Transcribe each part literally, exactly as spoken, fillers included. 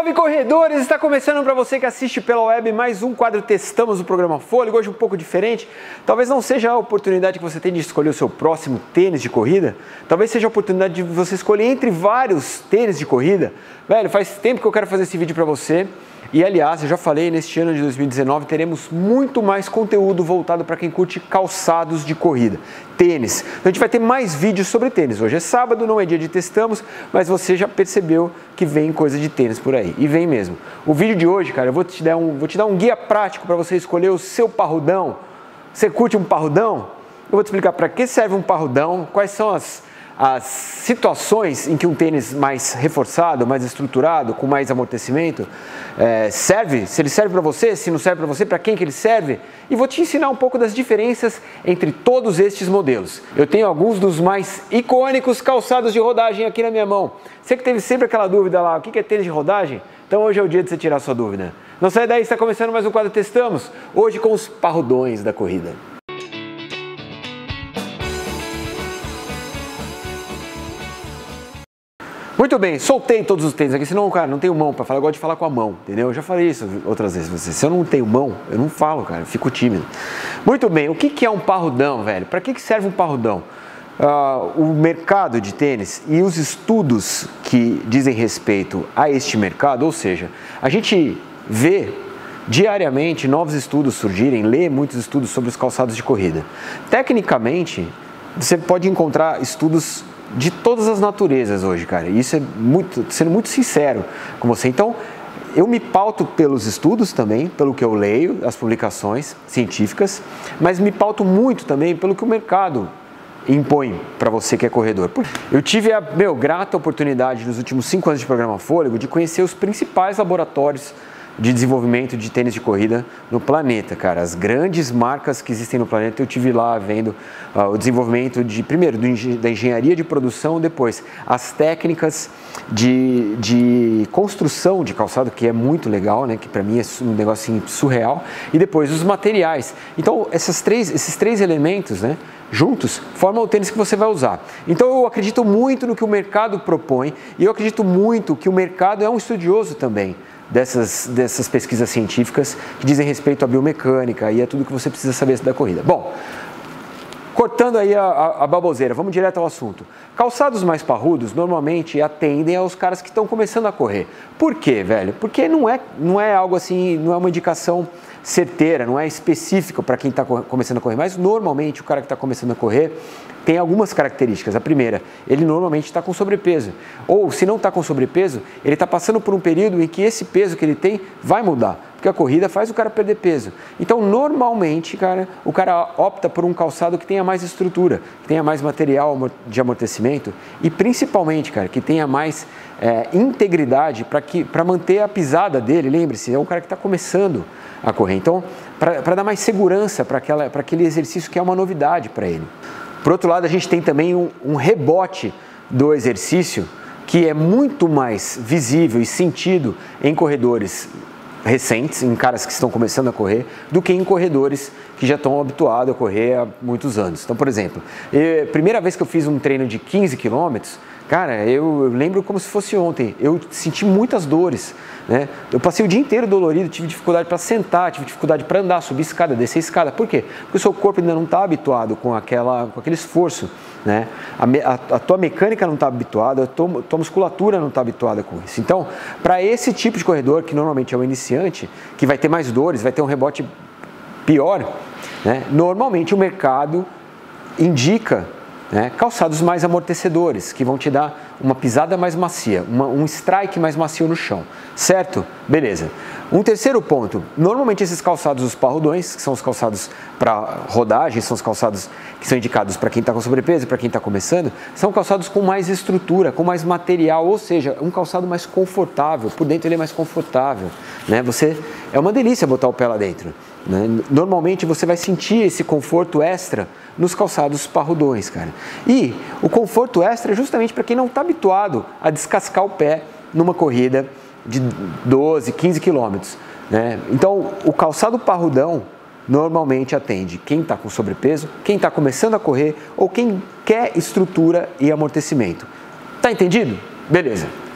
Salve corredores! Está começando para você que assiste pela web mais um quadro Testamos do programa Fôlego, hoje um pouco diferente. Talvez não seja a oportunidade que você tem de escolher o seu próximo tênis de corrida, talvez seja a oportunidade de você escolher entre vários tênis de corrida. Velho, faz tempo que eu quero fazer esse vídeo para você. E aliás, eu já falei, neste ano de dois mil e dezenove teremos muito mais conteúdo voltado para quem curte calçados de corrida, tênis. Então a gente vai ter mais vídeos sobre tênis. Hoje é sábado, não é dia de testamos, mas você já percebeu que vem coisa de tênis por aí. E vem mesmo. O vídeo de hoje, cara, eu vou te dar um, vou te dar um guia prático para você escolher o seu parrudão. Você curte um parrudão? Eu vou te explicar para que serve um parrudão, quais são as as situações em que um tênis mais reforçado, mais estruturado, com mais amortecimento, é, serve, se ele serve para você, se não serve para você, para quem que ele serve, e vou te ensinar um pouco das diferenças entre todos estes modelos. Eu tenho alguns dos mais icônicos calçados de rodagem aqui na minha mão. Você que teve sempre aquela dúvida lá, o que é tênis de rodagem? Então hoje é o dia de você tirar sua dúvida. Não sai daí, está começando mais um quadro Testamos, hoje com os parrudões da corrida. Muito bem, soltei todos os tênis aqui, senão, cara, não tenho mão para falar, eu gosto de falar com a mão, entendeu? Eu já falei isso outras vezes pra você. Se eu não tenho mão, eu não falo, cara, eu fico tímido. Muito bem, o que que é um parrudão, velho? Para que que serve um parrudão? Uh, o mercado de tênis e os estudos que dizem respeito a este mercado, ou seja, a gente vê diariamente novos estudos surgirem, lê muitos estudos sobre os calçados de corrida. Tecnicamente, você pode encontrar estudos de todas as naturezas hoje, cara. Isso é muito, sendo muito sincero com você. Então, eu me pauto pelos estudos também, pelo que eu leio, as publicações científicas, mas me pauto muito também pelo que o mercado impõe para você que é corredor. Eu tive a meu, grata oportunidade nos últimos cinco anos de programa Fôlego de conhecer os principais laboratórios de desenvolvimento de tênis de corrida no planeta, cara. As grandes marcas que existem no planeta, eu tive lá vendo uh, o desenvolvimento de, primeiro, do, da engenharia de produção, depois as técnicas de, de construção de calçado, que é muito legal, né, que para mim é um negócio assim, surreal, e depois os materiais. Então, essas três, esses três elementos, né, juntos, formam o tênis que você vai usar. Então eu acredito muito no que o mercado propõe, e eu acredito muito que o mercado é um estudioso também Dessas, dessas pesquisas científicas que dizem respeito à biomecânica e a tudo que você precisa saber da corrida. Bom, cortando aí a, a, a baboseira, vamos direto ao assunto. Calçados mais parrudos normalmente atendem aos caras que estão começando a correr. Por quê, velho? Porque não é, não é algo assim, não é uma indicação certeira, não é específico para quem está começando a correr, mas normalmente o cara que está começando a correr tem algumas características. A primeira, ele normalmente está com sobrepeso, ou se não está com sobrepeso, ele está passando por um período em que esse peso que ele tem vai mudar, porque a corrida faz o cara perder peso. Então, normalmente, cara, o cara opta por um calçado que tenha mais estrutura, que tenha mais material de amortecimento e principalmente, cara, que tenha mais é, integridade para que, para manter a pisada dele. Lembre-se, é um cara que está começando a correr. Então, para dar mais segurança para aquele exercício que é uma novidade para ele. Por outro lado, a gente tem também um, um rebote do exercício que é muito mais visível e sentido em corredores recentes, em caras que estão começando a correr, do que em corredores que já estão habituados a correr há muitos anos. Então, por exemplo, a primeira vez que eu fiz um treino de quinze quilômetros, cara, eu, eu lembro como se fosse ontem, eu senti muitas dores, né? Eu passei o dia inteiro dolorido, tive dificuldade para sentar, tive dificuldade para andar, subir escada, descer escada. Por quê? Porque o seu corpo ainda não está habituado com, aquela, com aquele esforço, né? A, a, a tua mecânica não está habituada, a tua, a tua musculatura não está habituada com isso. Então, para esse tipo de corredor, que normalmente é o iniciante, que vai ter mais dores, vai ter um rebote pior, né? Normalmente o mercado indica, né, calçados mais amortecedores, que vão te dar uma pisada mais macia, uma, um strike mais macio no chão, certo? Beleza. Um terceiro ponto, normalmente esses calçados, os parrudões, que são os calçados para rodagem, são os calçados que são indicados para quem está com sobrepeso e para quem está começando, são calçados com mais estrutura, com mais material, ou seja, um calçado mais confortável, por dentro ele é mais confortável, né? Você, é uma delícia botar o pé lá dentro, né? Normalmente você vai sentir esse conforto extra nos calçados parrudões, cara. E o conforto extra é justamente para quem não está habituado a descascar o pé numa corrida de doze, quinze quilômetros, né? Então, o calçado parrudão normalmente atende quem está com sobrepeso, quem está começando a correr ou quem quer estrutura e amortecimento. Tá entendido? Beleza.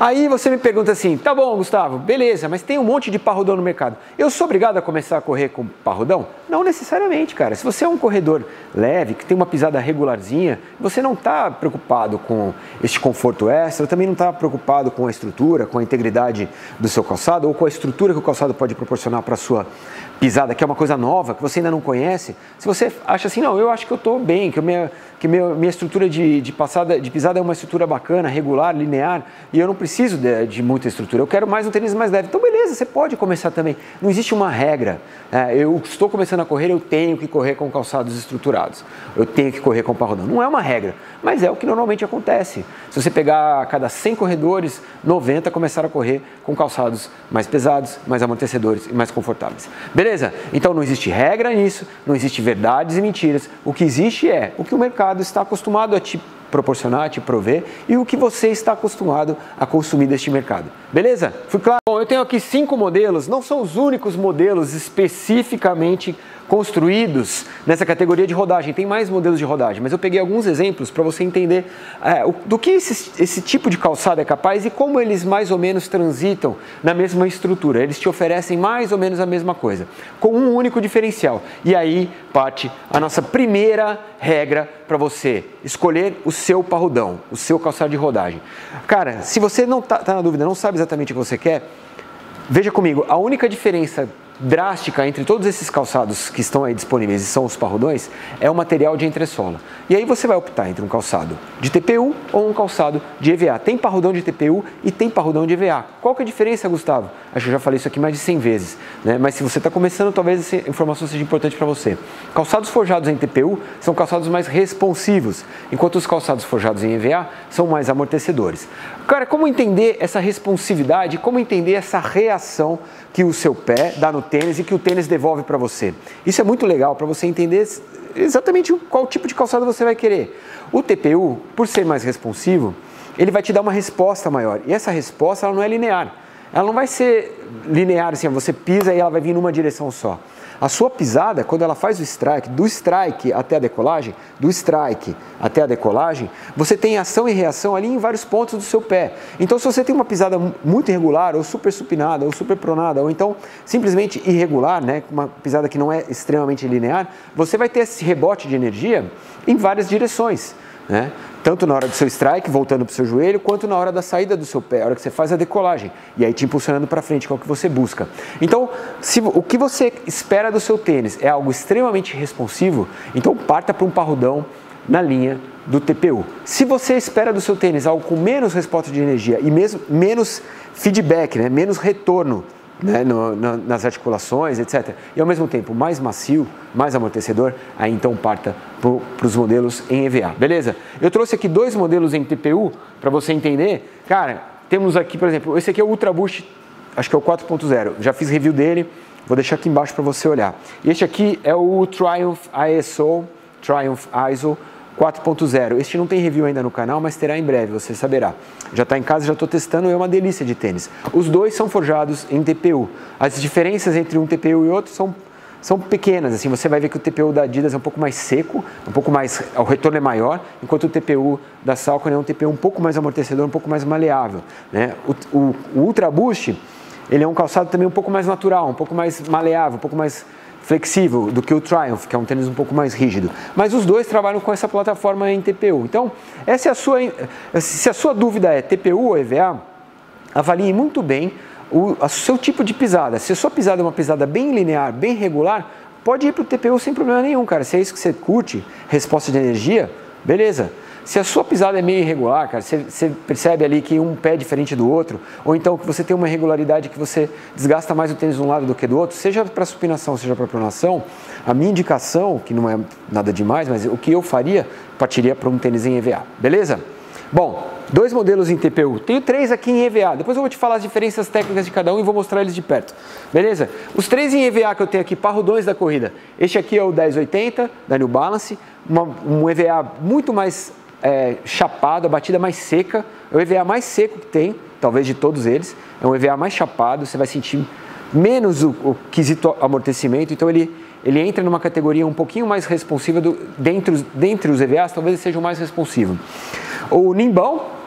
Aí você me pergunta assim, tá bom, Gustavo, beleza, mas tem um monte de parrudão no mercado. Eu sou obrigado a começar a correr com parrudão? Não necessariamente, cara. Se você é um corredor leve, que tem uma pisada regularzinha, você não está preocupado com este conforto extra, também não está preocupado com a estrutura, com a integridade do seu calçado ou com a estrutura que o calçado pode proporcionar para a sua pisada, que é uma coisa nova, que você ainda não conhece. Se você acha assim, não, eu acho que eu estou bem, que, eu minha, que minha, minha estrutura de, de, passada, de pisada é uma estrutura bacana, regular, linear, e eu não preciso de, de muita estrutura, eu quero mais um tênis mais leve. Então, beleza, você pode começar também. Não existe uma regra. É, eu estou começando a correr, eu tenho que correr com calçados estruturados. Eu tenho que correr com parrudão. Não é uma regra, mas é o que normalmente acontece. Se você pegar a cada cem corredores, noventa começaram a correr com calçados mais pesados, mais amortecedores e mais confortáveis. Beleza? Então não existe regra nisso, não existe verdades e mentiras. O que existe é o que o mercado está acostumado a te proporcionar, a te prover e o que você está acostumado a consumir deste mercado. Beleza? Fui claro? Bom, eu tenho aqui cinco modelos, não são os únicos modelos especificamente construídos nessa categoria de rodagem, tem mais modelos de rodagem, mas eu peguei alguns exemplos para você entender é, o, do que esse, esse tipo de calçado é capaz e como eles mais ou menos transitam na mesma estrutura. Eles te oferecem mais ou menos a mesma coisa, com um único diferencial. E aí parte a nossa primeira regra para você escolher o seu parrudão, o seu calçado de rodagem. Cara, se você não tá, tá na dúvida, não sabe exatamente o que você quer, veja comigo, a única diferença drástica entre todos esses calçados que estão aí disponíveis e são os parrudões é o material de entressola. E aí você vai optar entre um calçado de T P U ou um calçado de E V A. Tem parrudão de T P U e tem parrudão de E V A. Qual que é a diferença, Gustavo? Acho que eu já falei isso aqui mais de cem vezes, né? Mas se você está começando, talvez essa informação seja importante para você. Calçados forjados em T P U são calçados mais responsivos, enquanto os calçados forjados em E V A são mais amortecedores. Cara, como entender essa responsividade, como entender essa reação que o seu pé dá no tênis e que o tênis devolve para você? Isso é muito legal para você entender exatamente qual tipo de calçado você vai querer. O T P U, por ser mais responsivo, ele vai te dar uma resposta maior. E essa resposta ela não é linear. Ela não vai ser linear assim, você pisa e ela vai vir numa direção só. A sua pisada, quando ela faz o strike, do strike até a decolagem, do strike até a decolagem, você tem ação e reação ali em vários pontos do seu pé. Então, se você tem uma pisada muito irregular, ou super supinada, ou super pronada, ou então simplesmente irregular, né, uma pisada que não é extremamente linear, você vai ter esse rebote de energia em várias direções, né? Tanto na hora do seu strike, voltando para o seu joelho, quanto na hora da saída do seu pé, a hora que você faz a decolagem, e aí te impulsionando para frente, que é o que você busca. Então, se o que você espera do seu tênis é algo extremamente responsivo, então parta para um parrudão na linha do T P U. Se você espera do seu tênis algo com menos resposta de energia e mesmo menos feedback, né, menos retorno, né, no, no, nas articulações, etcétera. E ao mesmo tempo mais macio, mais amortecedor, aí então parta para os modelos em E V A, beleza? Eu trouxe aqui dois modelos em T P U para você entender. Cara, temos aqui, por exemplo, esse aqui é o Ultra Boost, acho que é o quatro ponto zero, já fiz review dele, vou deixar aqui embaixo para você olhar. E este aqui é o Triumph I S O, Triumph I S O quatro ponto zero. Este não tem review ainda no canal, mas terá em breve, você saberá. Já está em casa, já estou testando, é uma delícia de tênis. Os dois são forjados em T P U. As diferenças entre um T P U e outro são, são pequenas. Assim, você vai ver que o T P U da Adidas é um pouco mais seco, um pouco mais, o retorno é maior, enquanto o T P U da Saucony é um T P U um pouco mais amortecedor, um pouco mais maleável, né? O, o, o Ultra Boost, ele é um calçado também um pouco mais natural, um pouco mais maleável, um pouco mais flexível do que o Triumph, que é um tênis um pouco mais rígido. Mas os dois trabalham com essa plataforma em T P U. Então, essa é a sua, se a sua dúvida é T P U ou E V A, avalie muito bem o a seu tipo de pisada. Se a sua pisada é uma pisada bem linear, bem regular, pode ir para o T P U sem problema nenhum, cara. Se é isso que você curte, resposta de energia, beleza. Se a sua pisada é meio irregular, cara, você, você percebe ali que um pé é diferente do outro, ou então que você tem uma irregularidade que você desgasta mais o tênis de um lado do que do outro, seja para supinação, seja para pronação, a minha indicação, que não é nada demais, mas o que eu faria, partiria para um tênis em E V A, beleza? Bom, dois modelos em T P U, tenho três aqui em E V A, depois eu vou te falar as diferenças técnicas de cada um e vou mostrar eles de perto, beleza? Os três em E V A que eu tenho aqui, parrudões da corrida, este aqui é o dez oitenta da New Balance, uma, um E V A muito mais É, chapado, a batida mais seca, é o E V A mais seco que tem, talvez de todos eles, é um E V A mais chapado, você vai sentir menos o, o quesito amortecimento, então ele, ele entra numa categoria um pouquinho mais responsiva, do, dentre, os, dentre os E V As, talvez ele seja o mais responsivo. O Nimbão,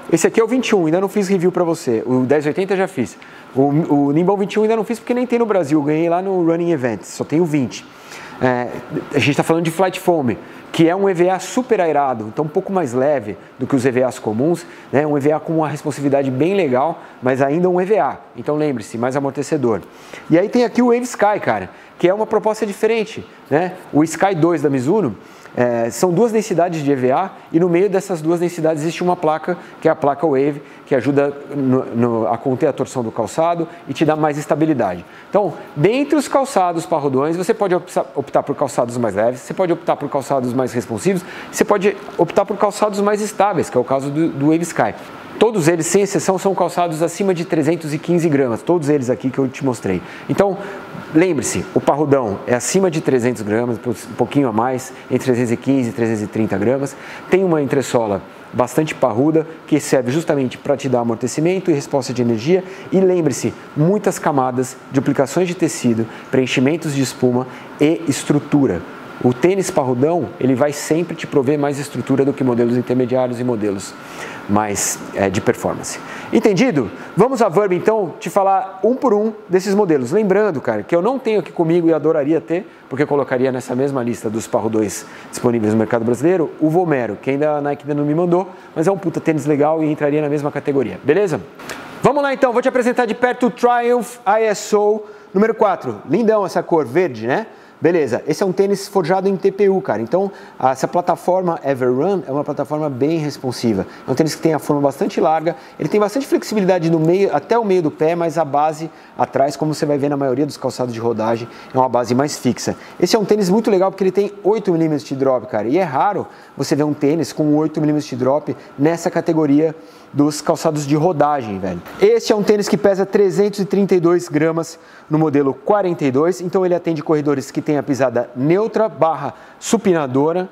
esse aqui é o vinte e um, ainda não fiz review para você. O dez oitenta já fiz. O, o Nimbão vinte e um ainda não fiz porque nem tem no Brasil. Eu ganhei lá no Running Events, só tem o vinte. É, a gente está falando de Flight Foam, que é um E V A super aerado, então um pouco mais leve do que os E V As comuns, né? Um E V A com uma responsividade bem legal, mas ainda um E V A. Então lembre-se, mais amortecedor. E aí tem aqui o Wave Sky, cara, que é uma proposta diferente, né? O Sky dois da Mizuno. É, são duas densidades de E V A e no meio dessas duas densidades existe uma placa, que é a placa Wave, que ajuda no, no, a conter a torção do calçado e te dá mais estabilidade. Então, dentre os calçados parrudões, você pode optar por calçados mais leves, você pode optar por calçados mais responsivos, você pode optar por calçados mais estáveis, que é o caso do, do Wave Sky. Todos eles, sem exceção, são calçados acima de trezentos e quinze gramas, todos eles aqui que eu te mostrei. Então, lembre-se, o parrudão é acima de trezentos gramas, um pouquinho a mais, entre trezentos e quinze e trezentos e trinta gramas. Tem uma entressola bastante parruda, que serve justamente para te dar amortecimento e resposta de energia. E lembre-se, muitas camadas de aplicações de tecido, preenchimentos de espuma e estrutura. O tênis parrudão, ele vai sempre te prover mais estrutura do que modelos intermediários e modelos mais é, de performance. Entendido? Vamos a Vurb então te falar um por um desses modelos. Lembrando, cara, que eu não tenho aqui comigo e adoraria ter, porque eu colocaria nessa mesma lista dos parrudões disponíveis no mercado brasileiro, o Vomero, que ainda a Nike ainda não me mandou, mas é um puta tênis legal e entraria na mesma categoria. Beleza? Vamos lá então, vou te apresentar de perto o Triumph I S O número quatro. Lindão essa cor verde, né? Beleza, esse é um tênis forjado em T P U, cara. Então, essa plataforma Everrun é uma plataforma bem responsiva. É um tênis que tem a forma bastante larga, ele tem bastante flexibilidade no meio, até o meio do pé, mas a base atrás, como você vai ver na maioria dos calçados de rodagem, é uma base mais fixa. Esse é um tênis muito legal porque ele tem oito milímetros de drop, cara. E é raro você ver um tênis com oito milímetros de drop nessa categoria dos calçados de rodagem, velho. Este é um tênis que pesa trezentos e trinta e dois gramas no modelo quarenta e dois, então ele atende corredores que têm a pisada neutra barra supinadora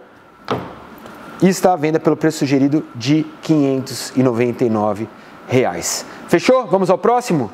e está à venda pelo preço sugerido de quinhentos e noventa e nove reais. Fechou? Vamos ao próximo?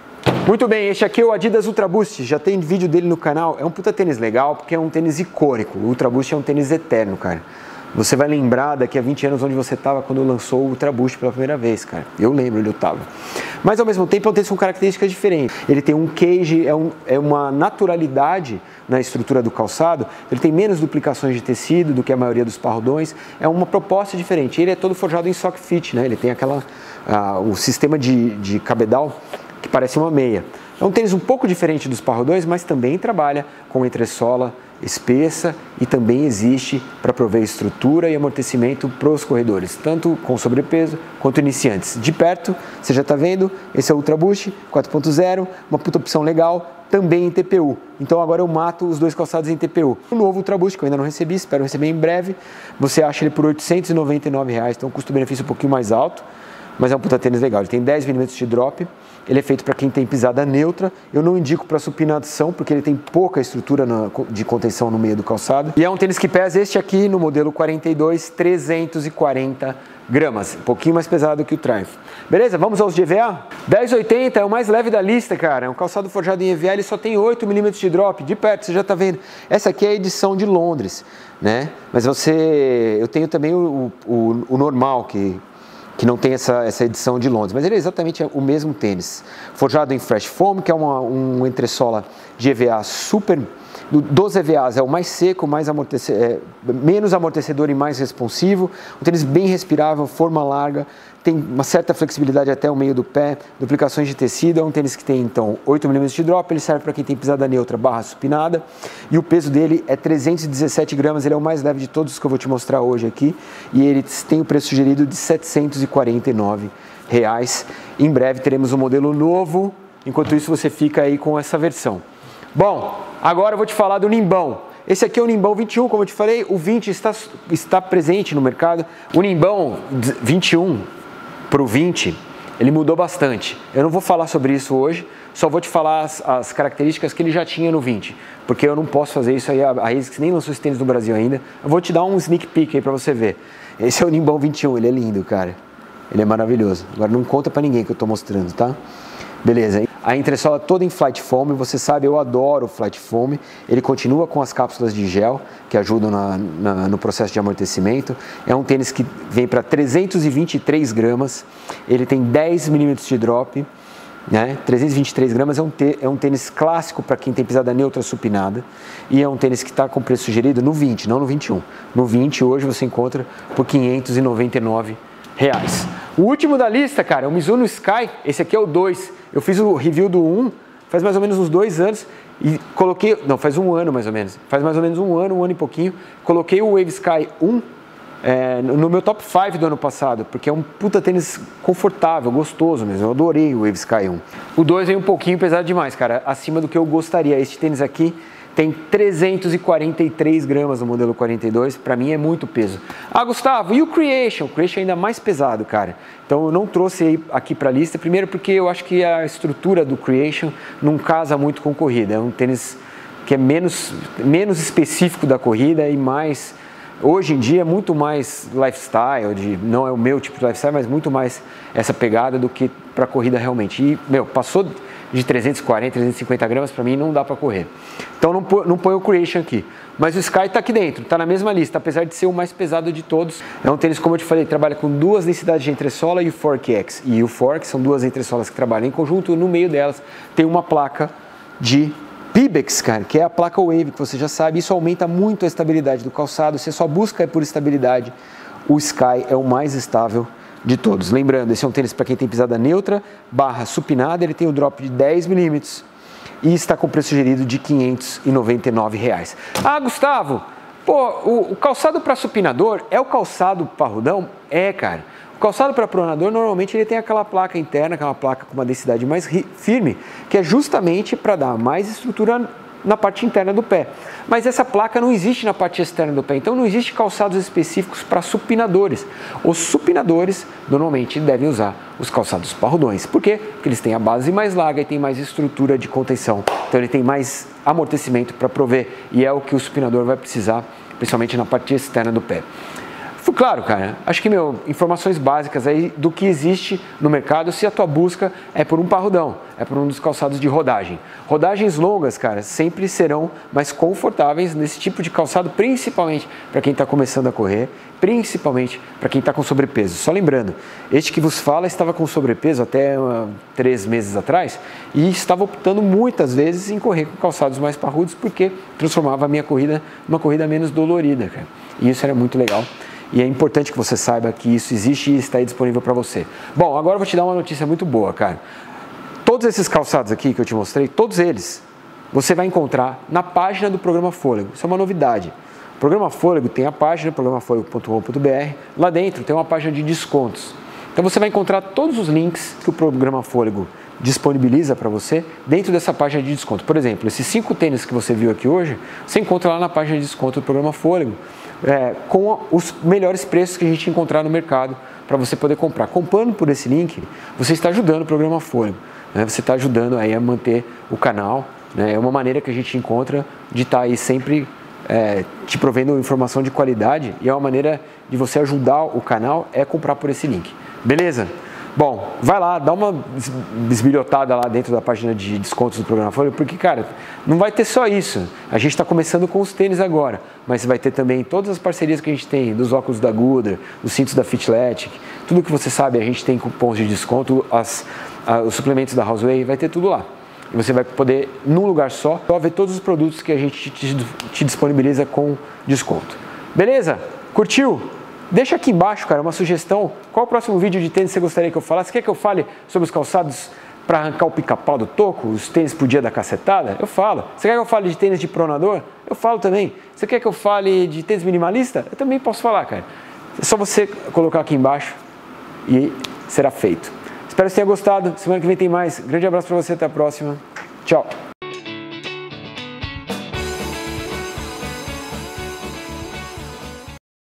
Muito bem, este aqui é o Adidas Ultra Boost, já tem vídeo dele no canal, é um puta tênis legal porque é um tênis icônico, o Ultra Boost é um tênis eterno, cara. Você vai lembrar daqui a vinte anos onde você estava quando lançou o Ultra Boost pela primeira vez, cara. Eu lembro onde eu estava. Mas ao mesmo tempo é um tênis com características diferentes. Ele tem um cage, é, um, é uma naturalidade na estrutura do calçado. Ele tem menos duplicações de tecido do que a maioria dos parrudões. É uma proposta diferente. Ele é todo forjado em sock fit, né? Ele tem aquela, uh, o sistema de, de cabedal que parece uma meia. É um tênis um pouco diferente dos parrudões, mas também trabalha com entressola espessa e também existe para prover estrutura e amortecimento para os corredores, tanto com sobrepeso quanto iniciantes. De perto, você já está vendo, esse é o Ultra Boost quatro ponto zero, uma puta opção legal, também em T P U. Então agora eu mato os dois calçados em T P U. O novo Ultra Boost, que eu ainda não recebi, espero receber em breve, você acha ele por oitocentos e noventa e nove reais, então um custo-benefício um pouquinho mais alto, mas é um puta tênis legal. Ele tem dez milímetros de drop, ele é feito para quem tem pisada neutra. Eu não indico para supinação, porque ele tem pouca estrutura na, de contenção no meio do calçado. E é um tênis que pesa este aqui, no modelo quarenta e dois, trezentos e quarenta gramas. Um pouquinho mais pesado que o Triumph. Beleza? Vamos aos de E V A? dez oitenta é o mais leve da lista, cara. É um calçado forjado em E V A, ele só tem oito milímetros de drop. De perto, você já está vendo. Essa aqui é a edição de Londres, né? Mas você... Eu tenho também o, o, o normal, que... que não tem essa, essa edição de Londres, mas ele é exatamente o mesmo tênis, forjado em Fresh Foam, que é uma, um entressola de E V A super, dos E V As é o mais seco, mais amortece, é, menos amortecedor e mais responsivo, um tênis bem respirável, forma larga, tem uma certa flexibilidade até o meio do pé, duplicações de tecido, é um tênis que tem então oito milímetros de drop, ele serve para quem tem pisada neutra barra supinada, e o peso dele é trezentos e dezessete gramas, ele é o mais leve de todos que eu vou te mostrar hoje aqui, e ele tem o preço sugerido de setecentos e quarenta e nove reais. Em breve teremos um modelo novo, enquanto isso você fica aí com essa versão. Bom, agora eu vou te falar do Nimbão. Esse aqui é o Nimbão vinte e um, como eu te falei, o vinte está, está presente no mercado. O Nimbão vinte e um para o vinte, ele mudou bastante. Eu não vou falar sobre isso hoje, só vou te falar as, as características que ele já tinha no vinte, porque eu não posso fazer isso aí, a ASICS nem lançou esse tênis no Brasil ainda. Eu vou te dar um sneak peek aí para você ver. Esse é o Nimbão vinte e um, ele é lindo, cara. Ele é maravilhoso. Agora não conta para ninguém que eu estou mostrando, tá? Beleza. A entressola toda em flight foam, você sabe, eu adoro o flight foam. Ele continua com as cápsulas de gel, que ajudam na, na, no processo de amortecimento. É um tênis que vem para trezentos e vinte e três gramas, ele tem dez milímetros de drop, né? trezentos e vinte e três gramas, é um, é um tênis clássico para quem tem pisada neutra supinada. E é um tênis que está com preço sugerido no vinte, não no vinte e um. No vinte, hoje você encontra por quinhentos e noventa e nove reais. O último da lista, cara, é o Mizuno Sky. Esse aqui é o dois. Eu fiz o review do um faz mais ou menos uns dois anos e coloquei, não, faz um ano mais ou menos, faz mais ou menos um ano, um ano e pouquinho, coloquei o Wave Sky um é, no meu top cinco do ano passado, porque é um puta tênis confortável, gostoso mesmo, eu adorei o Wave Sky um. O dois vem um pouquinho pesado demais, cara, acima do que eu gostaria. Este tênis aqui tem trezentos e quarenta e três gramas no modelo quarenta e dois, para mim é muito peso. Ah, Gustavo, e o Creation? O Creation é ainda mais pesado, cara. Então eu não trouxe aí aqui para a lista, primeiro porque eu acho que a estrutura do Creation não casa muito com corrida. É um tênis que é menos, menos específico da corrida e mais, hoje em dia, é muito mais lifestyle, de, não é o meu tipo de lifestyle, mas muito mais essa pegada do que para corrida realmente. E, meu, passou de trezentos e quarenta, trezentos e cinquenta gramas, para mim não dá para correr. Então não, não põe o Creation aqui. Mas o Sky está aqui dentro, está na mesma lista, apesar de ser o mais pesado de todos. É um tênis, como eu te falei, trabalha com duas densidades de entressola e o Fork X. E o Fork são duas entressolas que trabalham em conjunto, no meio delas tem uma placa de Pebax, cara, que é a placa Wave, que você já sabe. Isso aumenta muito a estabilidade do calçado, você só busca por estabilidade. O Sky é o mais estável de todos. Lembrando, esse é um tênis para quem tem pisada neutra, barra supinada, ele tem o drop de dez milímetros e está com preço sugerido de quinhentos e noventa e nove reais. Ah, Gustavo, pô, o, o calçado para supinador é o calçado parrudão? É, cara. O calçado para pronador, normalmente ele tem aquela placa interna, que é uma placa com uma densidade mais firme, que é justamente para dar mais estrutura na parte interna do pé. Mas essa placa não existe na parte externa do pé, então não existe calçados específicos para supinadores. Os supinadores normalmente devem usar os calçados parrudões. Por quê? Porque eles têm a base mais larga e tem mais estrutura de contenção. Então ele tem mais amortecimento para prover e é o que o supinador vai precisar, principalmente na parte externa do pé. Claro, cara, acho que, meu, informações básicas aí do que existe no mercado se a tua busca é por um parrudão, é por um dos calçados de rodagem. Rodagens longas, cara, sempre serão mais confortáveis nesse tipo de calçado, principalmente para quem está começando a correr, principalmente para quem está com sobrepeso. Só lembrando, este que vos fala estava com sobrepeso até uh, três meses atrás e estava optando muitas vezes em correr com calçados mais parrudos porque transformava a minha corrida numa corrida menos dolorida, cara. E isso era muito legal. E é importante que você saiba que isso existe e está aí disponível para você. Bom, agora eu vou te dar uma notícia muito boa, cara. Todos esses calçados aqui que eu te mostrei, todos eles, você vai encontrar na página do Programa Fôlego. Isso é uma novidade. O Programa Fôlego tem a página, programa fôlego ponto com ponto br. Lá dentro tem uma página de descontos. Então você vai encontrar todos os links que o Programa Fôlego disponibiliza para você dentro dessa página de desconto. Por exemplo, esses cinco tênis que você viu aqui hoje, você encontra lá na página de desconto do Programa Fôlego. É, com os melhores preços que a gente encontrar no mercado para você poder comprar. Comprando por esse link, você está ajudando o Programa Fôlego, né? Você está ajudando aí a manter o canal, né? É uma maneira que a gente encontra de estar aí sempre é, te provendo informação de qualidade e é uma maneira de você ajudar o canal é comprar por esse link. Beleza? Bom, vai lá, dá uma bisbilhotada lá dentro da página de descontos do Programa Fôlego, porque, cara, não vai ter só isso. A gente está começando com os tênis agora, mas vai ter também todas as parcerias que a gente tem, dos óculos da Goodyear, os cintos da Fitletic, tudo que você sabe, a gente tem cupons de desconto, as, a, os suplementos da Houseway, vai ter tudo lá. E você vai poder, num lugar só, só ver todos os produtos que a gente te, te disponibiliza com desconto. Beleza? Curtiu? Deixa aqui embaixo, cara, uma sugestão. Qual o próximo vídeo de tênis você gostaria que eu falasse? Você quer que eu fale sobre os calçados para arrancar o pica-pau do toco? Os tênis pro dia da cacetada? Eu falo. Você quer que eu fale de tênis de pronador? Eu falo também. Você quer que eu fale de tênis minimalista? Eu também posso falar, cara. É só você colocar aqui embaixo e será feito. Espero que você tenha gostado. Semana que vem tem mais. Grande abraço para você. Até a próxima. Tchau.